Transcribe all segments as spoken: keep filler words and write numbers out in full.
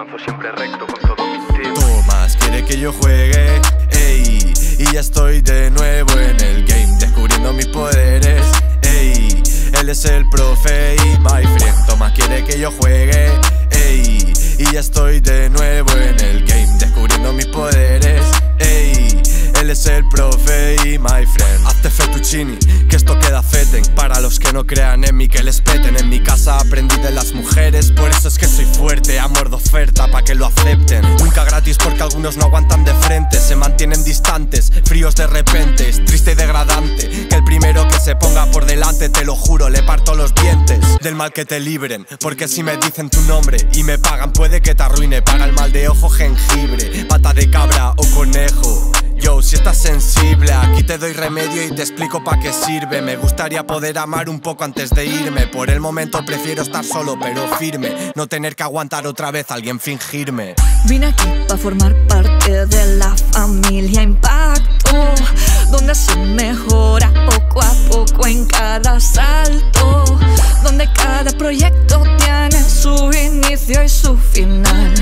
avanzo siempre recto con todo mi team. Tomás quiere que yo juegue, ey, y ya estoy de nuevo en el game, descubriendo mis poderes, ey. Él es el profe y my friend. Tomás quiere que yo juegue, ey, y ya estoy de nuevo en el game, descubriendo mis poderes, ey. Él es el profe y my friend. Hazte fettuccini, que esto queda feten. Para los que no crean en mí, que les peten. En mi casa aprendí de las mujeres, por eso es que soy fuerte. Amor de oferta, pa' que lo acepten. Nunca gratis porque algunos no aguantan de frente. Se mantienen distantes, fríos de repente. Es triste y degradante que el primero que se ponga por delante, te lo juro, le parto los dientes. Del mal que te libren, porque si me dicen tu nombre y me pagan, puede que te arruine. Para el mal de ojo, jengibre, pata de cabra o conejo. Yo, si estás sensible, aquí te doy remedio y te explico pa' qué sirve. Me gustaría poder amar un poco antes de irme. Por el momento prefiero estar solo pero firme, no tener que aguantar otra vez a alguien fingirme. Vine aquí pa' formar parte de la familia Impacto, donde se mejora poco a poco en cada salto, donde cada proyecto tiene su inicio y su final.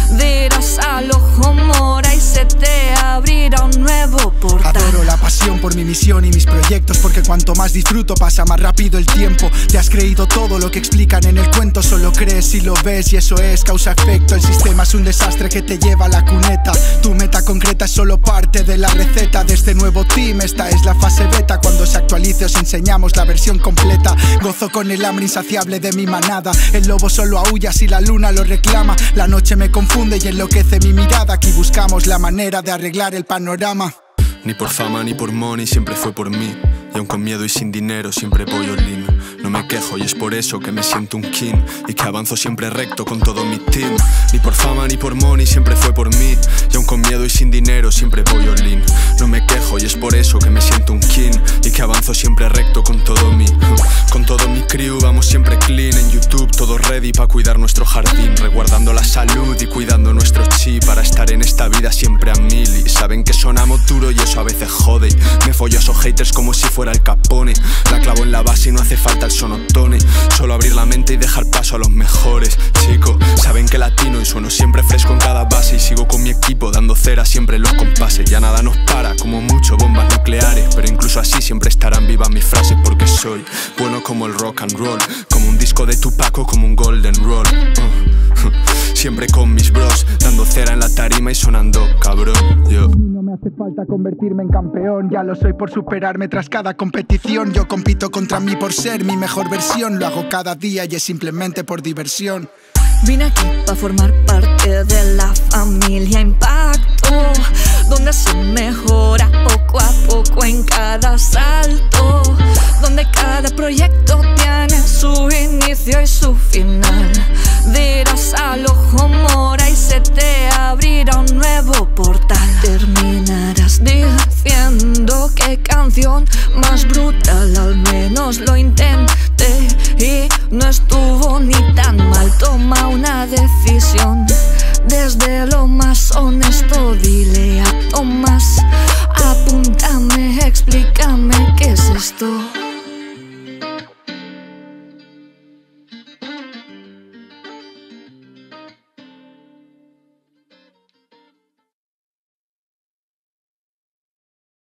Dirás al ojo mora y se te abrirá un nuevo portal. Adoro la pasión por mi misión y mis proyectos, porque cuanto más disfruto pasa más rápido el tiempo. Te has creído todo lo que explican en el cuento, solo crees si lo ves y eso es causa-efecto. El sistema es un desastre que te lleva a la cuneta. Tu meta concreta es solo parte de la receta de este nuevo team. Esta es la fase beta, cuando se actualice os enseñamos la versión completa. Gozo con el hambre insaciable de mi manada. El lobo solo aúlla si la luna lo reclama. La noche me confunde y enloquece mi mirada. Aquí buscamos la manera de arreglar el panorama. Ni por fama ni por money, siempre fue por mí. Y aun con miedo y sin dinero siempre voy all in. No me quejo y es por eso que me siento un king, y que avanzo siempre recto con todo mi team. Ni por fama ni por money, siempre fue por mí. Y aun con miedo y sin dinero siempre voy all in. No me quejo y es por eso que me siento un king, y que avanzo siempre recto con todo mi Con todo mi crew vamos siempre clean. En YouTube todo ready pa' cuidar nuestro jardín, resguardando la salud y cuidando nuestro chi, para estar en esta vida siempre a mil. Y saben que sonamos duro y eso a veces jode. Me follo a esos haters como si fuera el Capone. La clavo en la base y no hace falta el sonotone. Solo abrir la mente y dejar paso a los mejores. Chicos, saben que latino y sueno siempre fresco en cada base. Y sigo con mi equipo dando cera siempre en los compases. Ya nada nos para, como mucho bombas nucleares, pero incluso así siempre estarán vivas mis frases, porque soy bueno como el rock and roll, como un disco de Tupac o como un golden roll. uh. Siempre con mis bros, dando cera en la tarima y sonando cabrón. Yo No me hace falta convertirme en campeón, ya lo soy por superarme tras cada competición. Yo compito contra mí por ser mi mejor versión, lo hago cada día y es simplemente por diversión. Vine aquí pa' formar parte de la familia Impacto, donde se mejora poco a poco en cada salto, donde cada proyecto tiene su inicio y su final. Dirás al ojo mora y se te abrirá un nuevo portal. Terminarás diciendo qué canción más brutal, al menos lo intentaré.